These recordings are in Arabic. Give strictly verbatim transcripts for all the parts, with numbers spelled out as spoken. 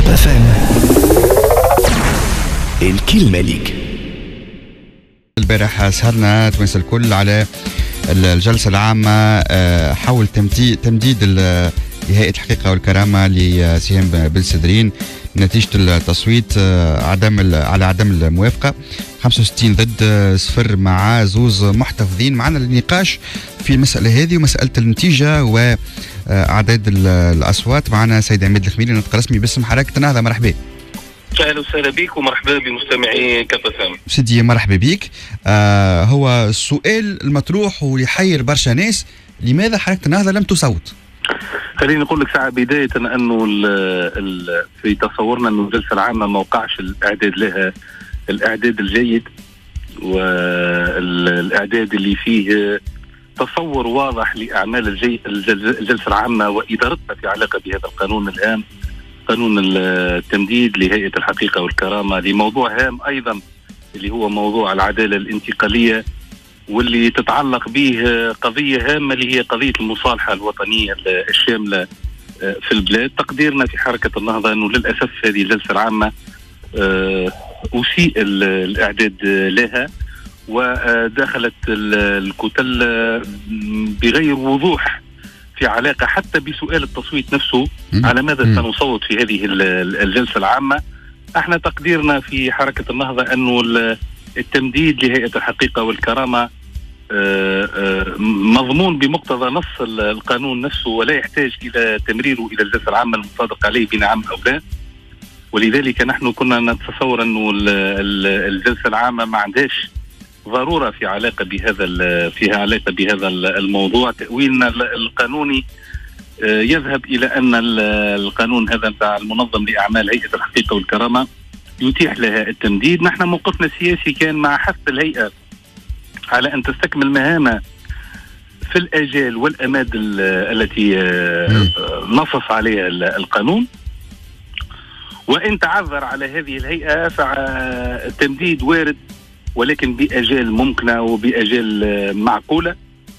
اف ام الكلمة ليك. البارح سهرنا تونس الكل على الجلسة العامة حول تمديد لهيئة الحقيقة والكرامة لسهام بالسدرين نتيجة التصويت عدم على عدم الموافقة خمسة وستين ضد صفر مع زوز محتفظين. معنا النقاش في المسألة هذه ومسألة النتيجة وأعداد الأصوات. معنا سيد عماد الخميلي نطق رسمي باسم حركة النهضة. مرحبا. اهلا وسهلا بك ومرحبا بمستمعي كابتن سيدي. مرحبا بك. آه هو السؤال المطروح ويحير برشا ناس، لماذا حركة النهضة لم تصوت؟ خليني نقول لك ساعة بداية انه ال ال في تصورنا انه الجلسة العامة ما وقعش الاعداد لها الاعداد الجيد والاعداد اللي فيه تصور واضح لاعمال الجي الجلسة العامة وادارتها في علاقة بهذا القانون الهام، قانون التمديد لهيئة الحقيقة والكرامة، لموضوع هام أيضا اللي هو موضوع العدالة الانتقالية، واللي تتعلق به قضية هامة اللي هي قضية المصالحة الوطنية الشاملة في البلاد. تقديرنا في حركة النهضة أنه للأسف هذه الجلسة العامة أسيء الإعداد لها ودخلت الكتل بغير وضوح في علاقة حتى بسؤال التصويت نفسه على ماذا سنصوت في هذه الجلسة العامة. احنا تقديرنا في حركة النهضة أنه التمديد لهيئة الحقيقة والكرامة مضمون بمقتضى نص القانون نفسه ولا يحتاج إلى تمريره إلى الجلسة العامة المصادق عليه بنعم أو لا، ولذلك نحن كنا نتصور أنه الجلسة العامة ما عندهاش ضرورة في علاقة بهذا فيها علاقة بهذا الموضوع. تأويلنا القانوني يذهب إلى أن القانون هذا بتاع المنظم لأعمال هيئة الحقيقة والكرامة يتيح لها التمديد. نحن موقفنا السياسي كان مع حث الهيئة على أن تستكمل مهامها في الآجال والأماد التي نصص عليها القانون، وإن تعذر على هذه الهيئة فالتمديد وارد ولكن بأجال ممكنة وبأجال معقولة.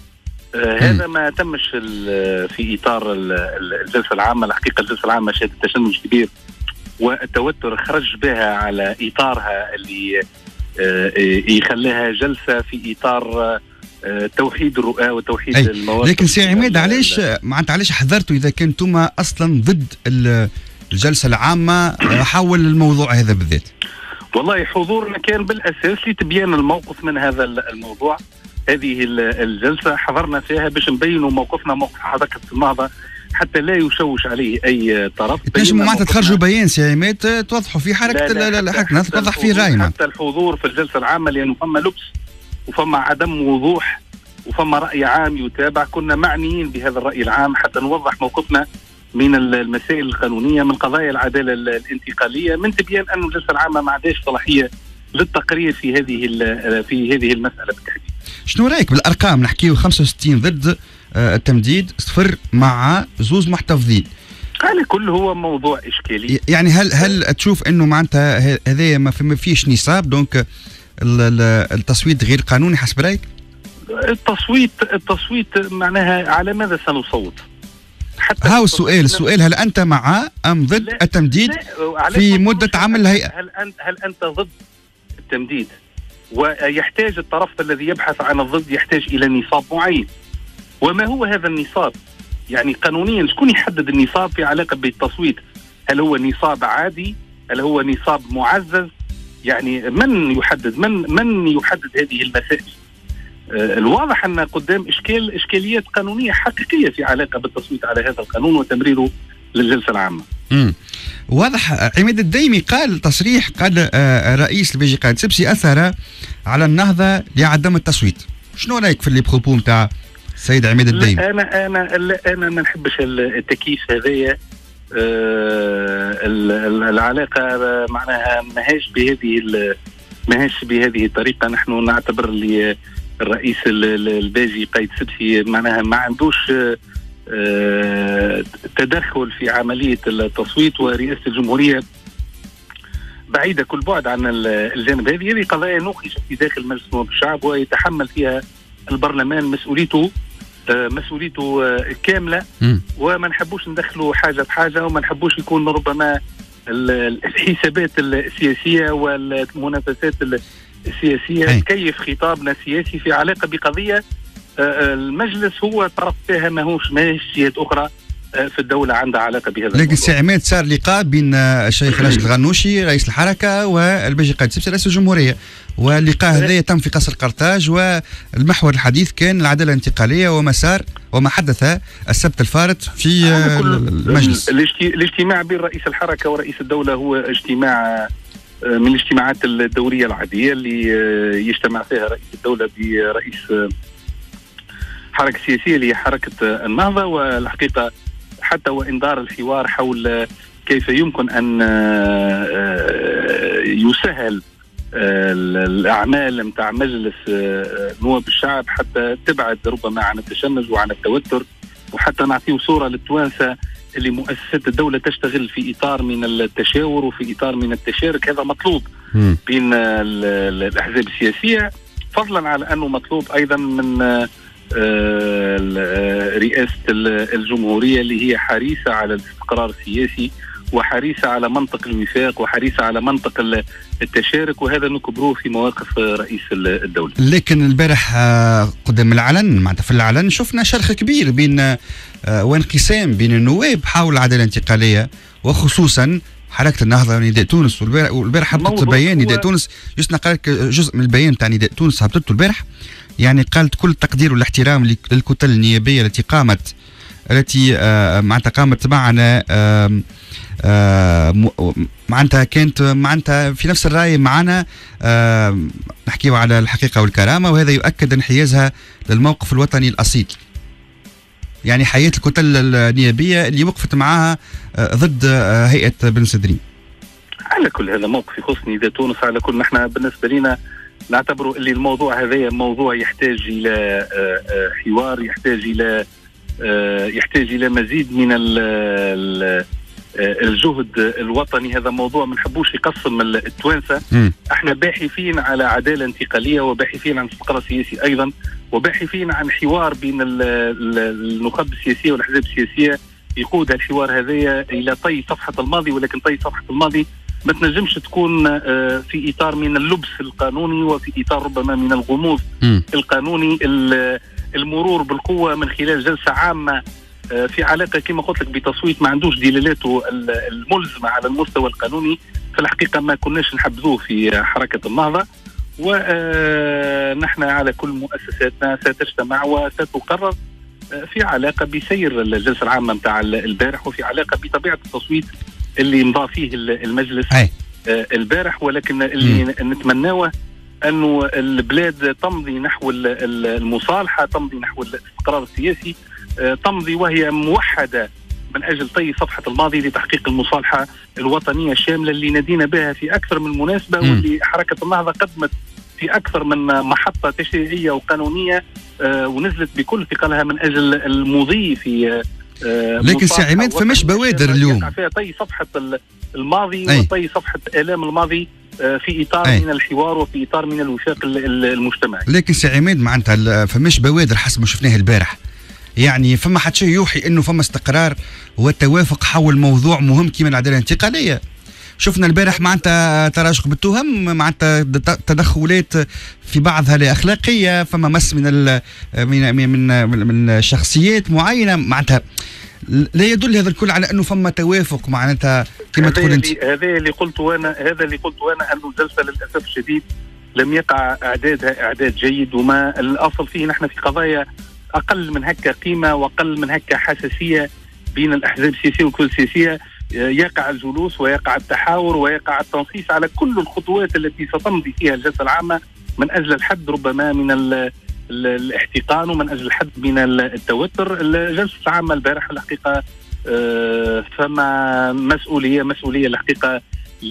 آه هذا ما تمش في إطار الجلسة العامة. الحقيقة الجلسة العامة شهدت تشنج كبير والتوتر خرج بها على إطارها اللي آه يخليها جلسة في إطار آه توحيد الرؤى وتوحيد المواقف. لكن سي عماد علاش معناتها علاش حذرتوا إذا كنتم أصلا ضد الجلسة العامة حول الموضوع هذا بالذات؟ والله حضورنا كان بالأساس لتبيان الموقف من هذا الموضوع. هذه الجلسة حضرنا فيها باش نبينوا موقفنا موقف حركة النهضة حتى لا يشوش عليه أي طرف. تنجموا معناتها تخرجوا بيان سي عماد توضحوا فيه حركة الحركة توضح فيه راي. حتى الحضور في الجلسة العامة لأنه فما لبس وفما عدم وضوح وفما رأي عام يتابع، كنا معنيين بهذا الرأي العام حتى نوضح موقفنا من المسائل القانونية من قضايا العدالة الانتقالية، من تبيان أن الجلسة العامة ما عندهاش صلاحية للتقرير في هذه في هذه المسألة بالتحديد. شنو رأيك بالأرقام؟ نحكيو خمسة وستين ضد التمديد، صفر مع زوز محتفظين. على كل هو موضوع إشكالي. يعني هل هل تشوف إنه معناتها هذا ما فيش نصاب دونك التصويت غير قانوني حسب رأيك؟ التصويت التصويت معناها على ماذا سنصوت؟ هاو السؤال السؤال هل أنت مع أم ضد لا التمديد لا في مدة عمل الهيئة؟ هل أنت هل أنت ضد التمديد؟ ويحتاج الطرف الذي يبحث عن الضد يحتاج إلى نصاب معين. وما هو هذا النصاب؟ يعني قانونيا شكون يحدد النصاب في علاقة بالتصويت؟ هل هو نصاب عادي؟ هل هو نصاب معزز؟ يعني من يحدد من من يحدد هذه المسائل؟ الواضح أن قدام إشكال إشكاليات قانونية حقيقية في علاقة بالتصويت على هذا القانون وتمريره للجلسة العامة. امم واضح. عماد الديمي قال تصريح، قال آه رئيس البي جي قائد سبسي أثر على النهضة لعدم التصويت. شنو رأيك في اللي بخوبوم تاع السيد عماد الديمي؟ أنا أنا أنا ما نحبش التكييف هذايا. آه العلاقة معناها ماهيش بهذه ماهيش بهذه الطريقة. نحن نعتبر اللي الرئيس الباجي قايد سبسي معناها ما عندوش تدخل في عملية التصويت، ورئاسة الجمهورية بعيدة كل بعد عن الجانب هذه. هذه قضايا نوقشت في داخل مجلس نواب الشعب ويتحمل فيها البرلمان مسؤوليته مسؤوليته كاملة، وما نحبوش ندخلوا حاجة بحاجة وما نحبوش يكون ربما الحسابات السياسيه والمنافسات السياسيه أي. تكيف خطابنا السياسي في علاقه بقضيه المجلس هو طرف فيها، ماهوش ماهيش جهات اخرى في الدوله عندها علاقه بهذا. لكن سي عماد صار لقاء بين الشيخ راشد الغنوشي رئيس الحركه والباجي قائد سبسي رئيس الجمهوريه، واللقاء هذا يتم في قصر قرطاج، والمحور الحديث كان العداله الانتقاليه ومسار وما حدث السبت الفارط في المجلس. الاجتماع بين رئيس الحركه ورئيس الدوله هو اجتماع من الاجتماعات الدوريه العاديه اللي يجتمع فيها رئيس الدوله برئيس حركه سياسيه اللي هي حركه النهضه. والحقيقه حتى وان دار الحوار حول كيف يمكن ان يسهل الاعمال نتاع مجلس نواب الشعب حتى تبعد ربما عن التشنج وعن التوتر، وحتى نعطيه صوره للتوانسه اللي مؤسسات الدوله تشتغل في اطار من التشاور وفي اطار من التشارك. هذا مطلوب م. بين الاحزاب السياسيه، فضلا على انه مطلوب ايضا من رئاسه الجمهوريه اللي هي حريصه على الاستقرار السياسي وحريصة على منطق الوفاق وحريصة على منطق التشارك، وهذا نكبروه في مواقف رئيس الدولة. لكن البارح قدام العلن معناتها في العلن شفنا شرخ كبير بين وانقسام بين النواب حول العدالة الانتقالية، وخصوصا حركة النهضة ونداء تونس. والبارح هبطت بيان نداء تونس، يسنا قال جزء من البيان تاع نداء تونس هبطته البارح، يعني قالت كل التقدير والاحترام للكتل النيابية التي قامت التي معناتها قامت معنا معناتها كانت معناتها في نفس الرأي معنا، نحكيو على الحقيقة والكرامة، وهذا يؤكد انحيازها للموقف الوطني الأصيل. يعني حياة الكتل النيابية اللي وقفت معها ضد هيئة بن سدرين. على كل هذا موقف يخص نداء تونس. على كل نحن بالنسبة لنا نعتبر اللي الموضوع هذا موضوع يحتاج إلى حوار، يحتاج إلى يحتاج إلى مزيد من الجهد الوطني. هذا موضوع ما نحبوش يقسم التوانسه. احنا باحثين على عداله انتقاليه وباحثين عن استقرار سياسي ايضا، وباحثين عن حوار بين النخب السياسيه والاحزاب السياسيه يقود الحوار هذا الى طي صفحه الماضي. ولكن طي صفحه الماضي ما تنجمش تكون في اطار من اللبس القانوني وفي اطار ربما من الغموض القانوني. المرور بالقوه من خلال جلسه عامه في علاقه كما قلت لك بتصويت ما عندوش دلالته الملزمه على المستوى القانوني، في الحقيقه ما كناش نحبذوه في حركه النهضه. ونحن على كل مؤسساتنا ستجتمع وستقرر في علاقه بسير الجلسه العامه نتاع البارح، وفي علاقه بطبيعه التصويت اللي مضى فيه المجلس البارح. ولكن اللي نتمناه انه البلاد تمضي نحو المصالحه، تمضي نحو الاستقرار السياسي، تمضي وهي موحدة من أجل طي صفحة الماضي لتحقيق المصالحة الوطنية الشاملة اللي نادينا بها في أكثر من مناسبة، واللي حركة النهضة قدمت في أكثر من محطة تشريعية وقانونية ونزلت بكل ثقلها من أجل المضي في. لكن سي عماد فمش بوادر اليوم فيها طي صفحة الماضي أي. وطي صفحة آلام الماضي في إطار أي. من الحوار وفي إطار من الوفاق المجتمعي. لكن سي عماد معناتها فمش بوادر حسب ما شفناه البارح، يعني فما حد شيء يوحي انه فما استقرار وتوافق حول موضوع مهم كيما العداله الانتقاليه. شفنا البارح معناتها تراشق بالتهم، معناتها تدخلات في بعضها لا اخلاقيه، فما مس من ال من من من شخصيات معينه، معناتها لا يدل هذا الكل على انه فما توافق معناتها كما تقول انت. هذا اللي قلته انا هذا اللي قلته انا انه الجلسه للاسف الشديد لم يقع اعدادها اعداد جيد، وما الاصل فيه نحن في قضايا أقل من هكا قيمة وأقل من هكا حساسية بين الأحزاب السياسية والكتل السياسية يقع الجلوس ويقع التحاور ويقع التنصيص على كل الخطوات التي ستمضي فيها الجلسة العامة من أجل الحد ربما من الاحتقان ومن أجل الحد من التوتر. الجلسة العامة البارحة الحقيقة فما مسؤولية مسؤولية الحقيقة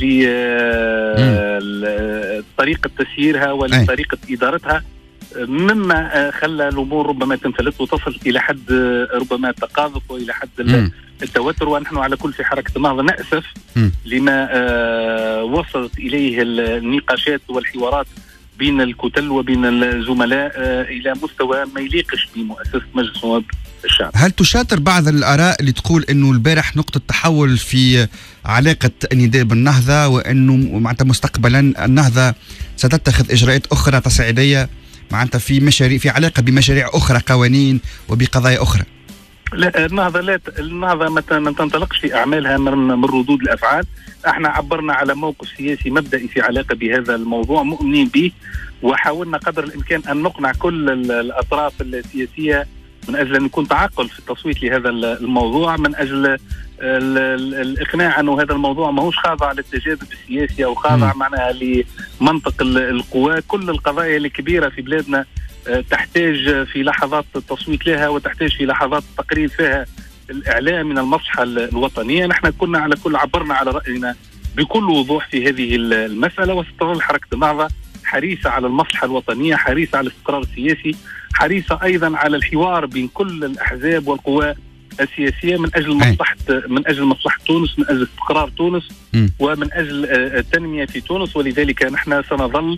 لطريقة تسييرها ولطريقة إدارتها، مما خلى الامور ربما تنفلت وتصل الى حد ربما التقاذف والى حد م. التوتر. ونحن على كل في حركه النهضه ناسف م. لما وصلت اليه النقاشات والحوارات بين الكتل وبين الزملاء الى مستوى ما يليقش بمؤسسه مجلس نواب الشعب. هل تشاطر بعض الآراء اللي تقول انه البارح نقطة تحول في علاقة النداء بالنهضة، وانه معناتها مستقبلا النهضة ستتخذ اجراءات اخرى تصعيدية معناتها في مشاريع، في علاقة بمشاريع اخرى، قوانين وبقضايا اخرى؟ لا، النهضة لا النهضة ما تنطلقش في اعمالها من ردود الافعال. احنا عبرنا على موقف سياسي مبدئي في علاقة بهذا الموضوع، مؤمنين به، وحاولنا قدر الامكان ان نقنع كل الاطراف السياسية من اجل ان يكون تعقل في التصويت لهذا الموضوع، من اجل ال ال الاقناع انه هذا الموضوع ماهوش خاضع للتجاذب السياسي او خاضع معناها لمنطق القوى. كل القضايا الكبيرة في بلادنا تحتاج في لحظات التصويت لها، وتحتاج في لحظات التقرير فيها الإعلام من المصلحة الوطنية. نحن كنا على كل عبرنا على رأينا بكل وضوح في هذه المسألة، وستظل حركة النهضة حريصة على المصلحة الوطنية، حريصة على الاستقرار السياسي، حريصة أيضا على الحوار بين كل الأحزاب والقوى السياسية من أجل مصلحة من أجل مصلحة تونس، من أجل استقرار تونس، ومن أجل التنمية في تونس. ولذلك نحن سنظل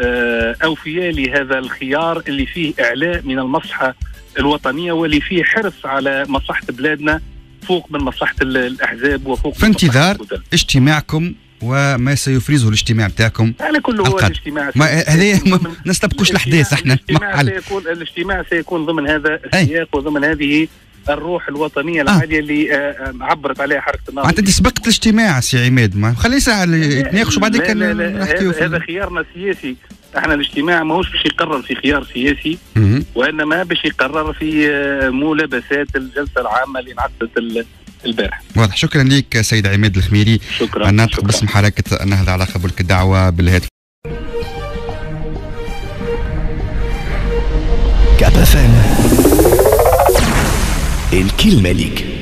أوفياء لهذا الخيار اللي فيه إعلاء من المصلحة الوطنية، واللي فيه حرص على مصلحة بلادنا فوق من مصلحة الأحزاب وفوق في انتظار اجتماعكم وما سيفرزه الاجتماع بتاعكم على كل هو الاجتماع. هذه ما نستبقوش الأحداث احنا. الاجتماع سيكون الاجتماع سيكون ضمن هذا السياق وضمن هذه الروح الوطنية العالية آه. اللي آه عبرت عليها حركة النهضة. انت سبقت الاجتماع سي عماد، ما خلي ساعة يتناقشوا بعدين. لا لا لا هذا, هذا خيارنا السياسي. احنا الاجتماع ماهوش باش يقرر في خيار سياسي، م- وانما باش يقرر في ملابسات الجلسة العامة اللي انعقدت البارح. واضح. شكرا لك سيد عماد الخميري، شكرا الناطق باسم حركة النهضة على قبولك الدعوة بالهاتف. كاب اف ام، الكلمة ليك.